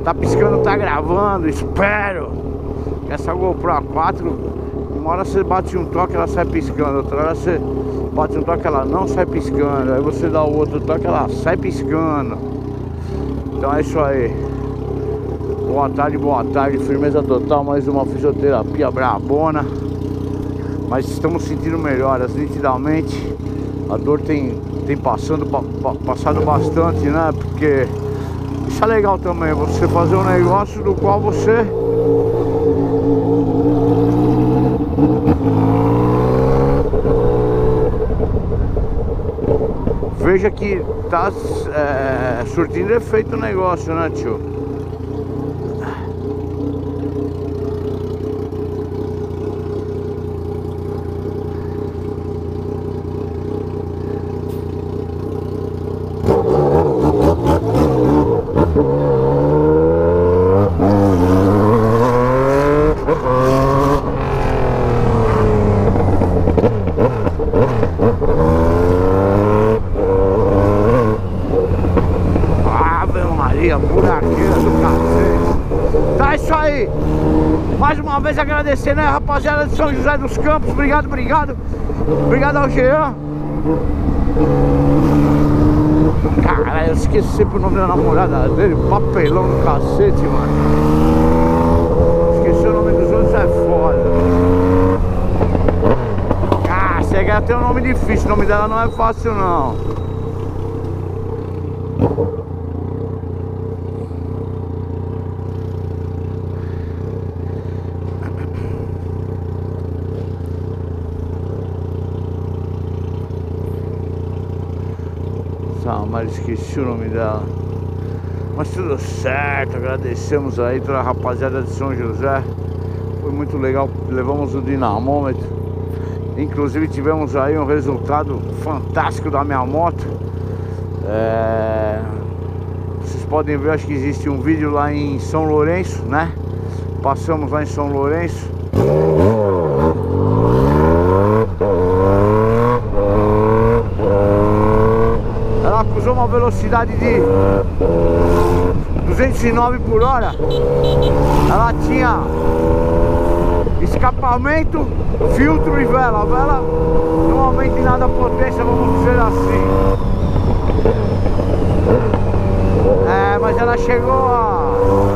Tá piscando, tá gravando, espero. Essa GoPro A4, uma hora você bate um toque, ela sai piscando. Outra hora você bate um toque, ela não sai piscando. Aí você dá o outro toque, ela sai piscando. Então é isso aí. Boa tarde, firmeza total. Mais uma fisioterapia brabona. Mas estamos sentindo melhoras, nitidamente. A dor tem passado bastante, né? Porque isso é legal também, você fazer um negócio do qual você veja que tá surtindo efeito o negócio, né, tio? Buraqueira do cacete. Tá, isso aí. Mais uma vez agradecer, né, rapaziada de São José dos Campos. Obrigado ao Jean. Cara, eu esqueci sempre o nome da namorada dele. Papelão do cacete, mano. Esqueci o nome dos outros, é foda. Ah, você quer ter um nome difícil. O nome dela não é fácil, não. Mas esqueci o nome dela. Mas tudo certo, agradecemos aí toda a rapaziada de São José. Foi muito legal, levamos o dinamômetro. Inclusive tivemos aí um resultado fantástico da minha moto. Vocês podem ver, acho que existe um vídeo lá em São Lourenço, né? Passamos lá em São Lourenço. Acusou uma velocidade de 209 por hora. Ela tinha escapamento, filtro e vela. A vela não aumenta em nada a potência, vamos dizer assim. Mas ela chegou a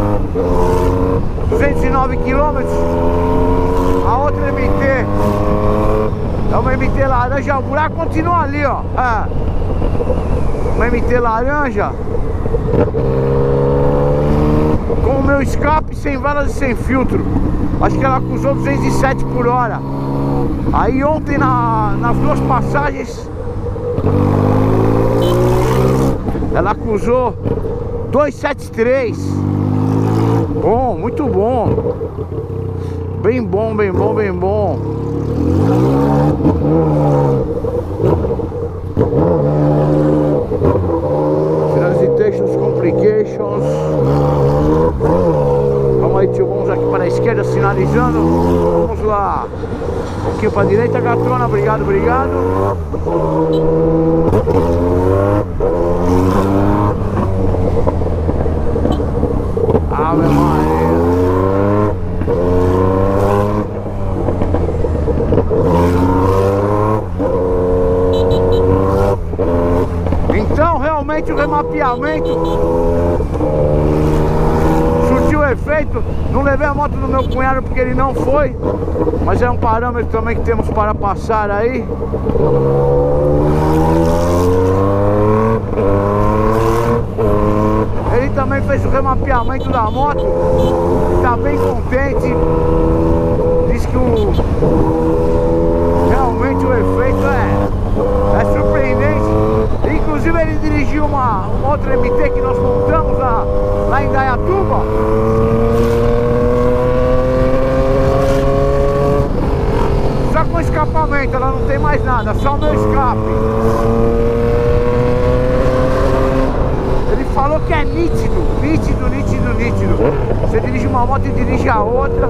209 km. A outra MT é uma MT laranja. O buraco continua ali, ó. Uma MT laranja com o meu escape sem velas e sem filtro. Acho que ela acusou 207 por hora. Aí ontem nas duas passagens ela acusou 273. Bom, muito bom. Bem bom. Transitations, complications. Vamos aí, tio, vamos aqui para a esquerda, sinalizando. Vamos lá. Um pouquinho para a direita, gatona, obrigado. Ave Maria. Então realmente o remapeamento surtiu efeito. Não levei a moto do meu cunhado porque ele não foi, mas é um parâmetro também que temos para passar aí. Ele também fez o remapeamento da moto, está bem contente. Diz que realmente o efeito é surpreendente. Inclusive ele dirigiu uma outra MT que nós montamos lá em Dayatuba. Só com escapamento, ela não tem mais nada, só o meu escape. Ele falou que é nítido. Você dirige uma moto e dirige a outra,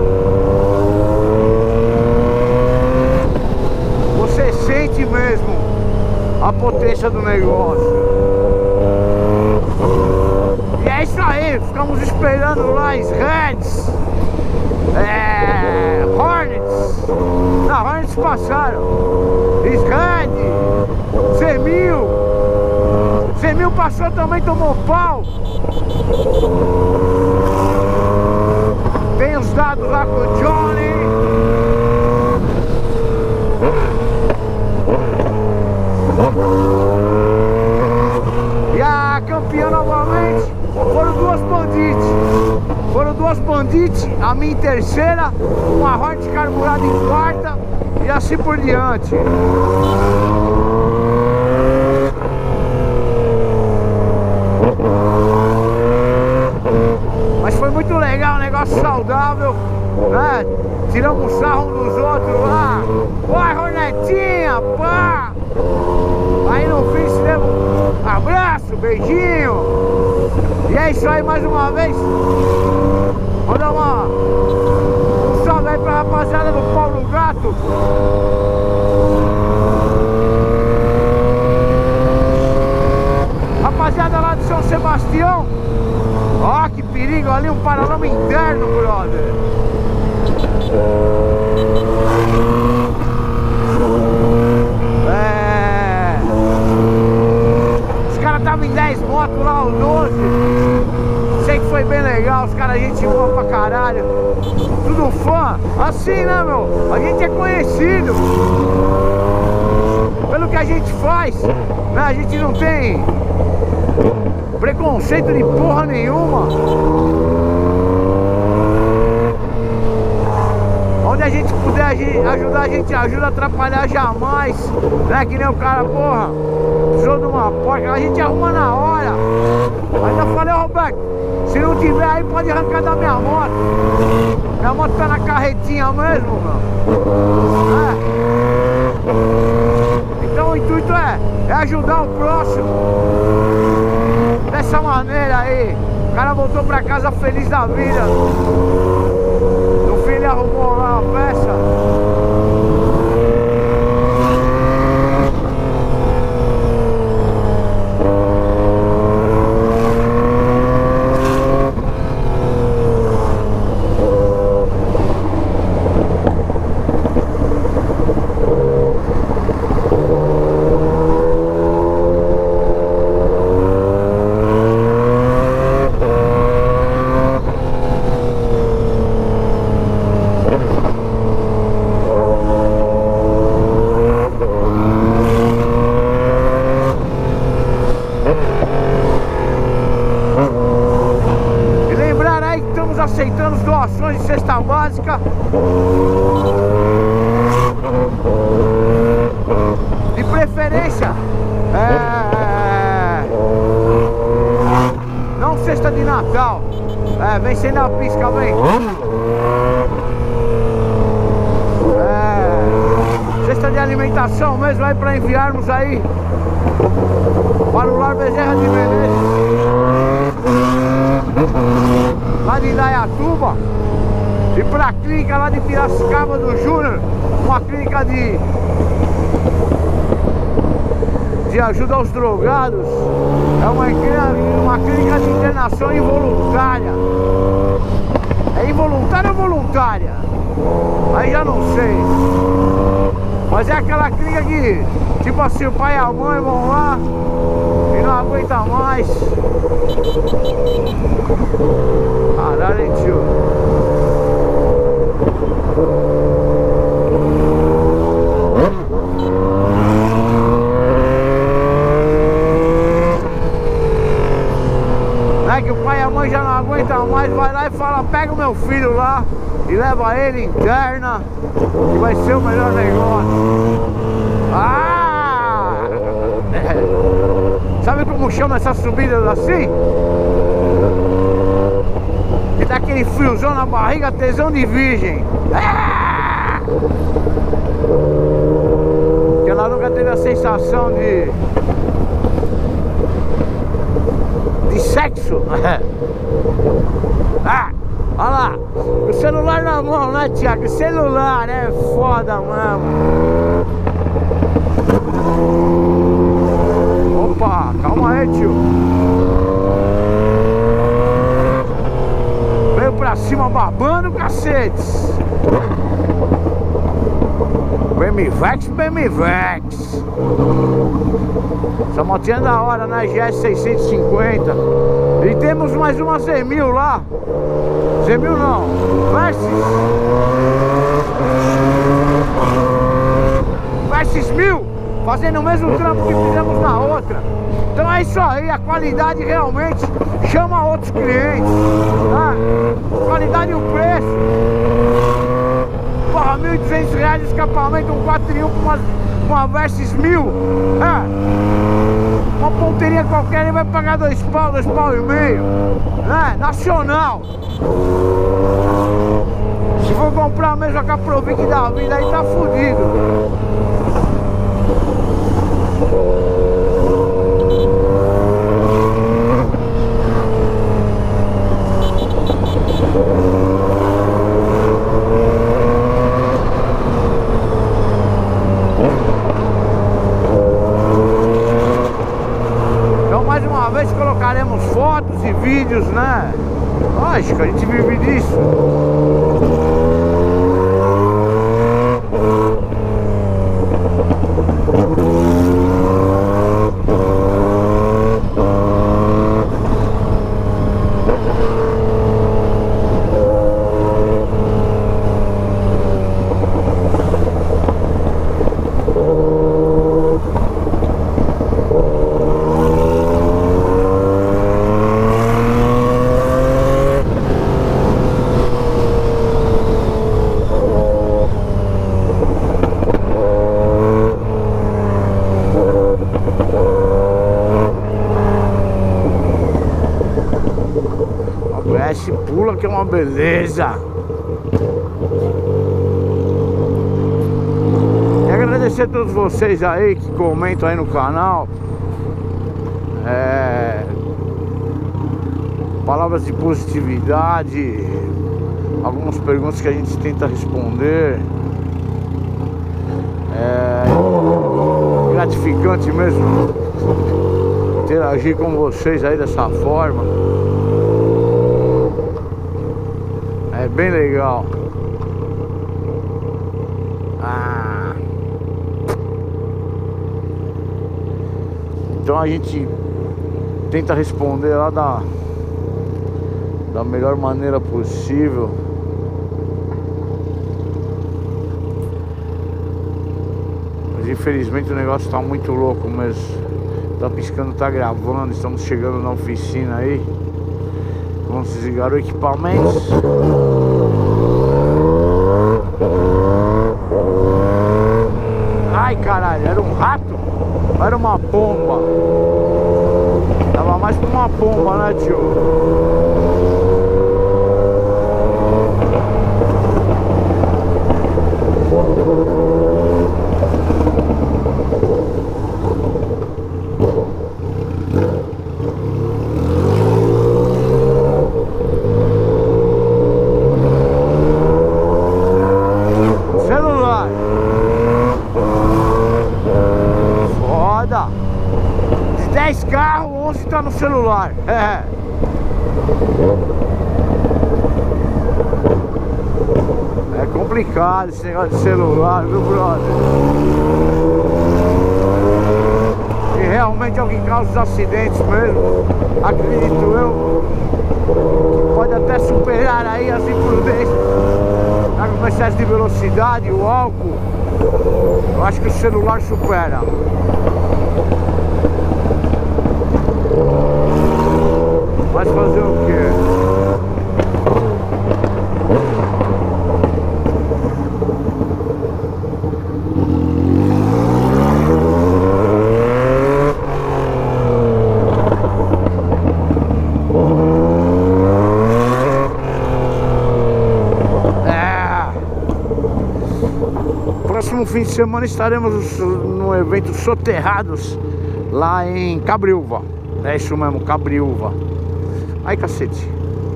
você sente mesmo a potência do negócio. E é isso aí, ficamos esperando lá as Reds, Hornets. Não, Hornets passaram. Red, C1000 passou também, tomou pau. Tem os dados lá com o Johnny. E a campeã novamente foram duas Bandit, a minha em terceira, uma Hornet carburada em quarta e assim por diante. Mas foi muito legal, um negócio saudável, né? Tiramos sarro um dos outros lá. Vai, Hornetinha, pá! Aí no fim se deu um abraço, beijinho. E é isso aí mais uma vez. Vou dar um salve aí pra rapaziada do Paulo Gato. Rapaziada lá de São Sebastião. Ó, que perigo ali, um paralama interno, brother. Os caras estavam em 10 motos lá, o 12. Sei que foi bem legal, os caras, gente boa pra caralho. Tudo fã, assim, né, meu? A gente é conhecido pelo que a gente faz, né? A gente não tem preconceito de porra nenhuma. Onde a gente puder ajudar, a gente ajuda, atrapalhar jamais. Né? Que nem o cara, porra, precisou de uma porca, a gente arruma na hora. Ainda falei, Roberto, se não tiver aí pode arrancar da minha moto. Minha moto tá na carretinha mesmo, meu. Então o intuito é ajudar o próximo. Dessa maneira aí. O cara voltou pra casa feliz da vida. No fim ele arrumou lá a peça. Aceitando as doações de cesta básica. De preferência não cesta de Natal. Vem sem dar pisca, vem. Cesta de alimentação mesmo aí para enviarmos aí para o Lar Bezerra de Menezes, lá de Indaiatuba, e para a clínica lá de Piracicaba do Júnior, uma clínica de ajuda aos drogados. É uma clínica de internação involuntária. É involuntária ou voluntária? Aí já não sei. Mas é aquela clínica que, tipo assim, o pai e a mãe vão lá e não aguenta mais. Caralho, hein, tio? É que o pai e a mãe já não aguentam mais, vai lá e fala, pega o meu filho lá e leva ele interna, que vai ser o melhor negócio. Sabe como chama essas subidas assim? Que dá aquele friozão na barriga, tesão de virgem. Que ela nunca teve a sensação de sexo. Olha lá, o celular na mão, né, Thiago? O celular é foda mesmo. Opa, calma aí, tio. cima babando, cacetes. BMWex, BMWex. Essa motinha é da hora, né? GS 650. E temos mais uma Z1000 lá. Z1000 não, Versys 1000, fazendo o mesmo trampo que fizemos na outra. Então é isso aí, a qualidade realmente chama outros clientes, tá? Qualidade e o preço. Porra, R$1.200 de escapamento, um 4 em 1 com uma Versys 1000. Uma ponteirinha qualquer aí vai pagar 2 pau, 2 pau e meio, né? Nacional. Se for comprar mesmo a Caprovic da vida, aí tá fudido. Então mais uma vez colocaremos fotos e vídeos, né? Lógico, a gente vive disso. Pula que é uma beleza. E agradecer a todos vocês aí que comentam aí no canal. Palavras de positividade, algumas perguntas que a gente tenta responder. Gratificante mesmo interagir com vocês aí dessa forma. É bem legal. Então a gente tenta responder lá da melhor maneira possível. Mas infelizmente o negócio tá muito louco mesmo. Tá piscando, tá gravando. Estamos chegando na oficina aí. Vamos desligar o equipamento. Ai caralho, era um rato? Era uma pomba. Tava mais pra uma pomba, né, tio? De 10 carros, 11 tá no celular. É complicado esse negócio de celular, viu, brother? E realmente é o que causa os acidentes mesmo, acredito eu. Pode até superar aí as imprudências, o excesso de velocidade, o álcool. Eu acho que o celular supera. Mas fazer o quê? Próximo fim de semana estaremos no evento Soterrados lá em Cabriúva. É isso mesmo, Cabriúva. Ai, cacete.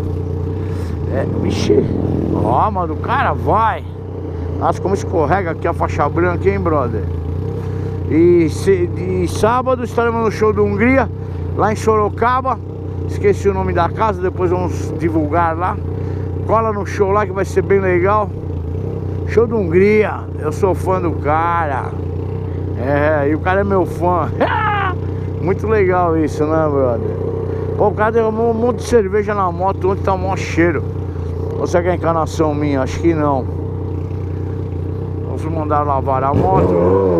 Vixe. Ó, mano, o cara vai. Nossa, como escorrega aqui a faixa branca, hein, brother? E sábado estaremos no show do Hungria, lá em Sorocaba. Esqueci o nome da casa, depois vamos divulgar lá. Cola no show lá que vai ser bem legal. Show da Hungria. Eu sou fã do cara. É, e o cara é meu fã. Muito legal isso, né, brother? Pô, o cara derramou um monte de cerveja na moto ontem, tá um maior cheiro. Ou será que é encanação minha? Acho que não. Vamos mandar lavar a moto.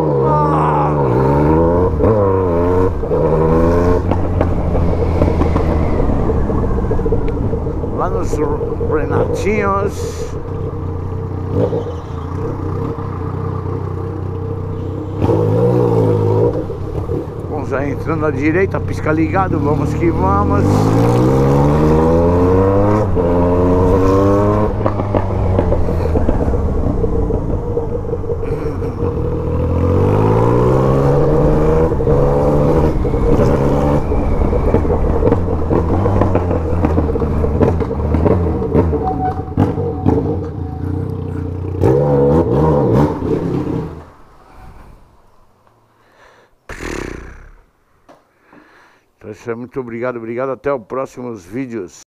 Lá nos Renatinhos. Vamos já entrando à direita, pisca ligado, vamos que vamos. Então, muito obrigado, até os próximos vídeos.